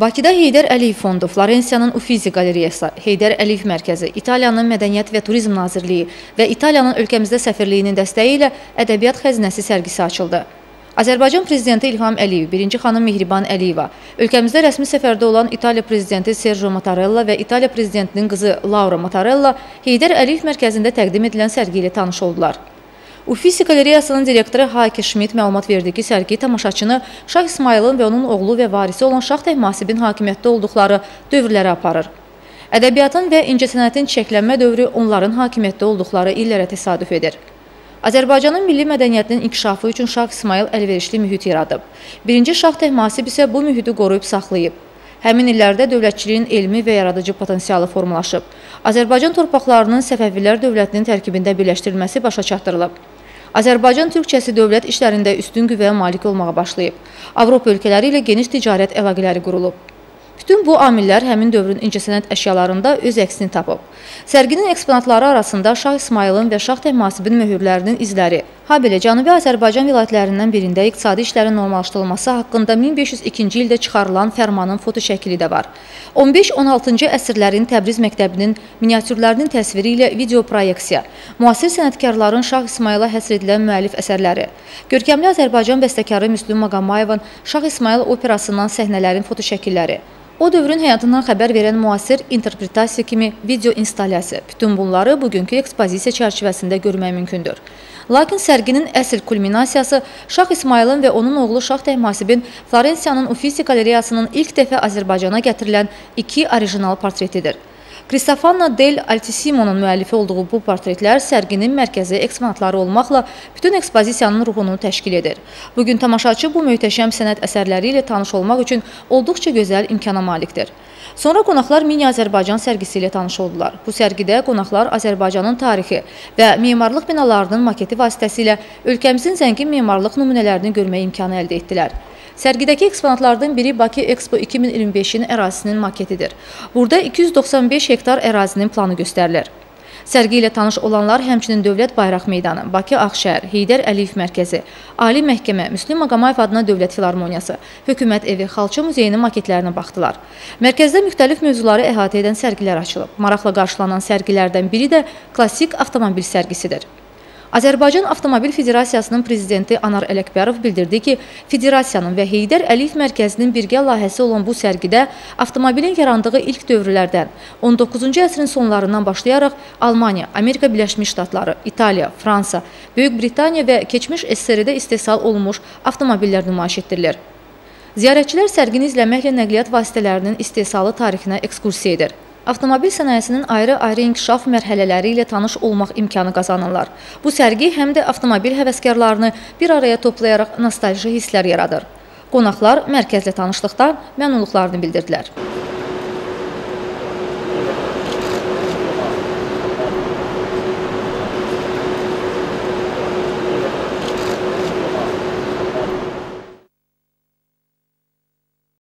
Bakıda Heydər Əliyev Fondu, Florensiyanın Uffizi Qalereyası, Heydər Əliyev Mərkəzi, İtaliyanın Mədəniyyət və Turizm Nazirliyi və İtaliyanın ölkəmizdə səfirliyinin dəstəyi ilə Ədəbiyyat Xəzinəsi sərgisi açıldı. Azərbaycan Prezidenti İlham Əliyev, birinci xanım Mehriban Əliyeva, ölkəmizdə rəsmi səfərdə olan İtaliya Prezidenti Sergio Mattarella və İtaliya Prezidentinin qızı Laura Mattarella Heydər Əliyev Mərkəzində təqdim edilən sərgi ilə tanış oldular. Uffizi Qalereyasının direktoru Heike Schmidt məlumat verdi ki, sərgi tamaşaçını Şah İsmayılın və onun oğlu və varisi olan Şah Təhmasibin hakimiyyətdə olduqları dövrlərə aparır. Ədəbiyyatın və incəsənətin çiçəklənmə dövrü onların hakimiyyətdə olduqları illərə təsadüf edir. Azərbaycanın milli mədəniyyətinin inkişafı üçün Şah İsmayıl əlverişli mühit yaradıb. Birinci Şah Təhmasib isə bu mühiti qoruyub saxlayıb. Həmin illərdə dövlətçiliyin elmi və yaradıcı potensialı formalaşıb. Azərbaycan torpaqlarının Səfəvilər dövlətinin tərkibində birləşdirilməsi başa çatdırılıb. Azərbaycan türkçəsi dövlət işlərində üstün qüvvəyə malik olmağa başlayıb. Avropa ölkələri ilə geniş ticarət əlaqələri qurulub. Bütün bu amillər həmin dövrün incəsənət əşyalarında öz əksini tapıb. Sərginin eksponatları arasında Şah İsmayılın və Şah Təhmasibin möhürlərinin izləri, habelə Cənubi Azərbaycan vilayətlərindən birində iqtisadi işlərin normallaşdırılması haqqında 1502-ci ildə çıxarılan fərmanın foto şəkli də var. 15-16-cı əsrlərin Təbriz məktəbinin miniatürlərinin təsviri ilə video proyeksiya, müasir sənətkarların Şah İsmayıla həsr edilən müəllif əsərləri, görkəmli Azərbaycan bəstəkarı Müslüm Maqamayevin Şah İsmayıl operasından səhnələrin foto şəkilləri, o dövrün həyatından xəbər verən müasir interpretasiya kimi video instalyasiya. Bütün bunları bugünkü ekspozisiya çərçivəsində görmək mümkündür. Lakin sərginin əsl kulminasiyası Şah İsmayılın və onun oğlu Şah Təhmasibin Florensiyanın Uffizi Qalereyasının ilk dəfə Azərbaycana gətirilən iki orijinal portretidir. Cristofanna del Altissimo'nun müəllifi olduğu bu portretlər sərginin mərkəzi eksponatları olmaqla bütün ekspozisiyanın ruhunu təşkil edir. Bugün tamaşaçı bu möhtəşəm sənət əsərləri ilə tanış olmaq üçün olduqca gözəl imkana malikdir. Sonra qonaqlar Mini Azərbaycan sərgisi ilə tanış oldular. Bu sərgidə qonaqlar Azərbaycanın tarixi və memarlıq binalarının maketi vasitəsilə ölkəmizin zəngin memarlıq nümunələrini görmək imkanı əldə etdilər. Sərgidəki eksponatlardan biri Bakı Expo 2025-in ərazisinin maketidir. Burada 295 hektar ərazinin planı göstərilir. Sərgi ilə tanış olanlar həmçinin Dövlət Bayraq Meydanı, Bakı Ağşəhər, Heydər Əliyev Mərkəzi, Ali Məhkəmə, Müslüm Maqamayev adına Dövlət Filarmoniyası, Hökumət Evi, Xalça Muzeyinin maketlərinə baxdılar. Mərkəzdə müxtəlif mövzuları əhatə edən sərgilər açılıb. Maraqla qarşılanan sərgilərdən biri də klassik avtomobil sərgisidir. Azərbaycan Avtomobil Federasiyasının prezidenti Anar Ələkbərov bildirdi ki, Federasiyanın və Heydər Əliyev Mərkəzinin birgə layihəsi olan bu sərgidə avtomobilin yarandığı ilk dövrlərdən 19-cu əsrin sonlarından başlayaraq Almaniya, Amerika Birləşmiş Ştatları, İtaliya, Fransa, Böyük Britaniya və keçmiş SSR-də istehsal olunmuş avtomobillər nümayiş etdirilir. Ziyarətçilər sərgini izləməklə nəqliyyat vasitələrinin istehsalı tarixinə ekskursiya edir. Avtomobil sənayesinin ayrı-ayrı inkişaf mərhələləri ilə tanış olmaq imkanı qazanırlar. Bu sərgi həm də avtomobil həvəskarlarını bir araya toplayaraq nostalji hisslər yaradır. Qonaqlar mərkəzlə tanışlıqdan məmnunluqlarını bildirdilər.